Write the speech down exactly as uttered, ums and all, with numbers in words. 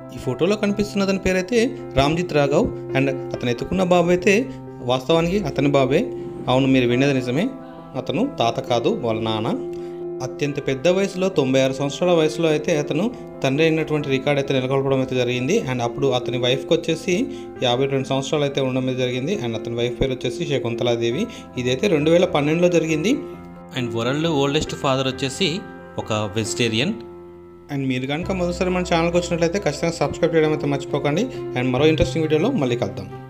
ఈ ఫోటోలో కనిపిస్తున్న అతని పేరైతే రామ్జిత్ రాఘవ్ అండ్ అతను ఎత్తుకున్న బాబు అయితే వాస్తవానికి అతని బాబే. అవును, మీరు వినేది నిజమే, అతను తాత కాదు, వాళ్ళ నాన్న. అత్యంత పెద్ద వయసులో తొంభై ఆరు సంవత్సరాల వయసులో అయితే అతను తండ్రి అయినటువంటి రికార్డ్ అయితే నెలకొల్పడం అయితే జరిగింది. అండ్ అప్పుడు అతని వైఫ్కి వచ్చేసి యాభై రెండు సంవత్సరాలు అయితే ఉండడం అయితే జరిగింది. అండ్ అతని వైఫ్ పేరు వచ్చేసి శకుంతలాదేవి. ఇదైతే రెండు వేల పన్నెండులో జరిగింది. అండ్ వరల్డ్ ఓల్డెస్ట్ ఫాదర్ వచ్చేసి ఒక వెజిటేరియన్. అండ్ మీరు కనుక మొదటిసారి మన ఛానల్కి వచ్చినట్లయితే ఖచ్చితంగా సబ్స్క్రైబ్ చేయడం అయితే మర్చిపోకండి. అండ్ మరో ఇంట్రెస్టింగ్ వీడియోలో మళ్ళీ కలుద్దాం.